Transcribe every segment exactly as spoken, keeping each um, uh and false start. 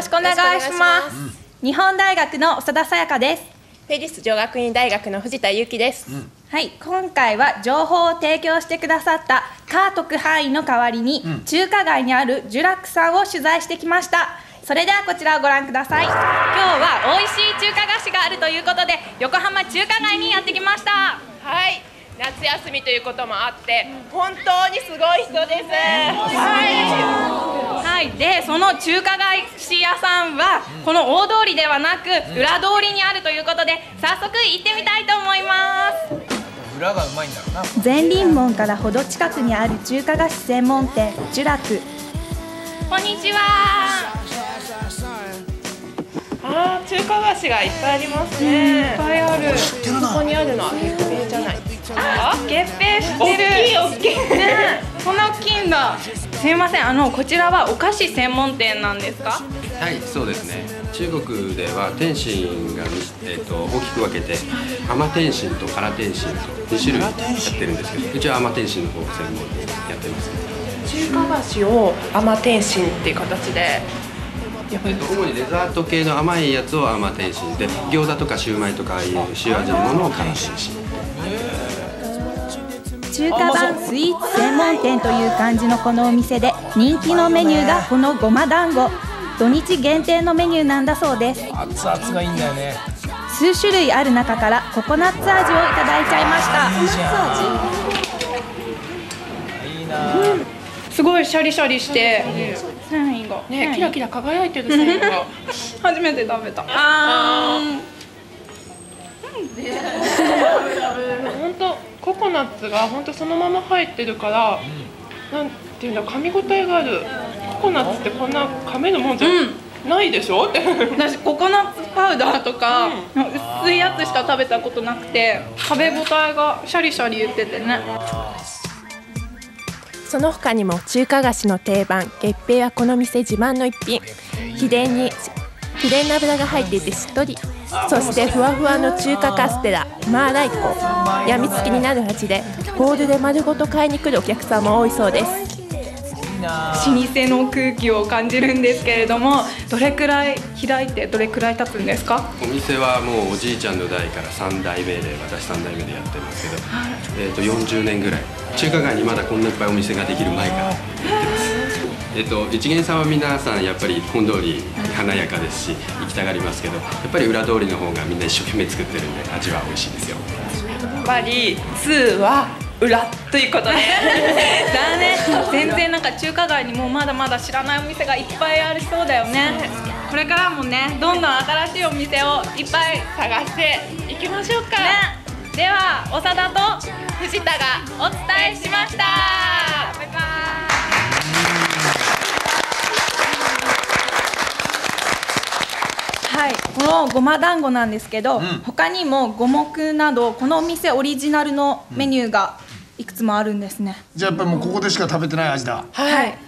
ろしくお願いします。日本大学の長田さやかです。 フェリス女学院大学の藤田由紀です、うん、 はい、今回は情報を提供してくださったカー特派員の代わりに、うん、中華街にあるジュラックさんを取材してきました。それではこちらをご覧ください。今日は美味しい中華菓子があるということで横浜中華街にやってきました。 はい、夏休みということもあって本当にすごい人です。はいはい、でその中華菓子屋さんはこの大通りではなく裏通りにあるということで早速行ってみたいと思います。 裏がうまいんだろうな。 善隣門からほど近くにある中華菓子専門店ジュラク。こんにちは。 あー、中華菓子がいっぱいありますね。 いっぱいある。 ここにあるのは月餅じゃない。 あ、月餅知ってる。 大きい大きいね、こんな大きいんだ。すみません、あのこちらはお菓子専門店なんですか？ はい、そうですね。中国では点心が、えー、と大きく分けて甘点心と辛点心とに種類やってるんですけど、うちは甘点心の方を専門にやってます。 中華菓子を甘点心っていう形で。 えっと、主にデザート系の甘いやつを甘点心で、餃子とかシューマイとかああいう塩味のものを辛点心。 中華版スイーツ専門店という感じのこのお店で人気のメニューがこのごま団子。土日限定のメニューなんだそうです。 熱々がいいんだよね。 数種類ある中からココナッツ味をいただいちゃいました。 いいじゃん。いいな、 うん、すごいシャリシャリして繊維がね、キラキラ輝いてる繊維が初めて食べた。あー、 本当ココナッツが本当そのまま入ってるから、うん、なんていうんだ、噛み応えがある。ココナッツってこんな噛めるもんじゃないでしょ、うん、 私ココナッツパウダーとか、うん、薄いやつしか食べたことなくて食べ応えがシャリシャリ言っててね。 その他にも中華菓子の定番月餅はこの店自慢の一品。秘伝に秘伝の油が入っていてしっとり、そしてふわふわの中華カステラマーライコ、やみつきになる味でホールで丸ごと買いに来るお客さんも多いそうです。 老舗の空気を感じるんですけれども、どれくらい開いてどれくらい経つんですか？ お店はもうおじいちゃんの代からさん代目で、私さん代目でやってますけど、はい、えーとよんじゅうねんぐらい。中華街にまだこんないっぱいお店ができる前からやってます。えっと一元さんは皆さんやっぱり本通り華やかですし行きたがりますけど、やっぱり裏通りの方がみんな一生懸命作ってるんで味は美味しいですよ。 やっぱり通は裏ということでだね。全然なんか中華街にもまだまだ知らないお店がいっぱいありそうだよね。これからもね、どんどん新しいお店をいっぱい探していきましょうか、 ね、では長田と藤田がお伝えしました。バイバーイ。はい、このごま団子なんですけど、うん、他にも五目などこのお店オリジナルのメニューがいくつもあるんですね。 じゃあやっぱりもうここでしか食べてない味だ。 はい。 いいね。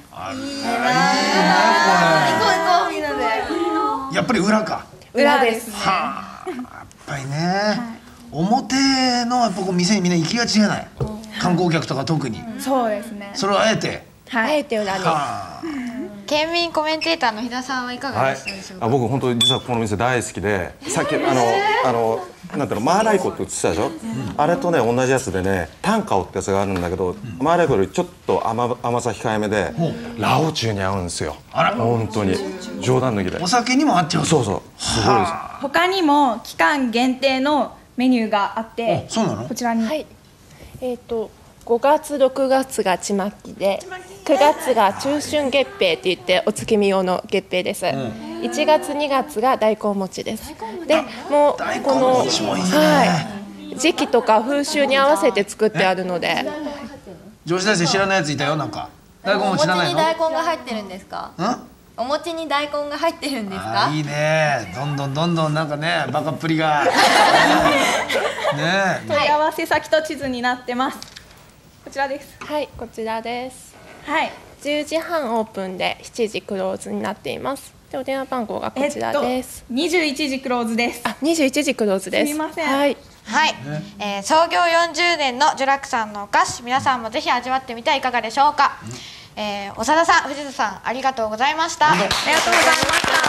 行こう行こうみんなで。やっぱり裏か。 裏ですね。 はあ、やっぱりね。はい、表のやっぱこう店にみんな行きがちじゃない。観光客とか特に。 そうですね。 それをあえて。 はい。あえて裏に。 県民コメンテーターの飛田さんはいかがでしたでしょうか？ はい、あ僕本当に実はこの店大好きで、さっきあのあのなんていうのマーライコって言ってたでしょ、うん、あれとね同じやつでねタンカオってやつがあるんだけど、うん、マーライコよりちょっと 甘, 甘さ控えめで、うん、ラオチュウに合うんですよ。あら本当に冗談抜きでお酒にも合っちゃう。 そうそうすごいです。 他にも期間限定のメニューがあって、 そうなの？ こちらに、 はい、えっ、ー、とごがつろくがつがちまきでくがつが中春月餅って言ってお月見用の月餅です、うん、いちがつにがつが大根餅です。でもうこの、はい、時期とか風習に合わせて作ってあるので。 女子大生知らないやついたよ。なんか大根餅知らないの？ お餅に大根が入ってるんですか？お餅に大根が入ってるんですか？ いいね。どんどんどんどんなんかねバカっぷりがね。 問い合わせ先と地図になってます。こちらです。 はい、こちらです。 はい、 じゅうじはんオープンでしちじクローズになっています。でお電話番号がこちらです。 えっと、にじゅういちじクローズです。 あ、にじゅういちじクローズです。 すみません。 はい。 はい、えー、創業よんじゅうねんのジュラクさんのお菓子、皆さんもぜひ味わってみてはいかがでしょうか。えー、長田さん、藤田さん、ありがとうございました。ありがとうございました。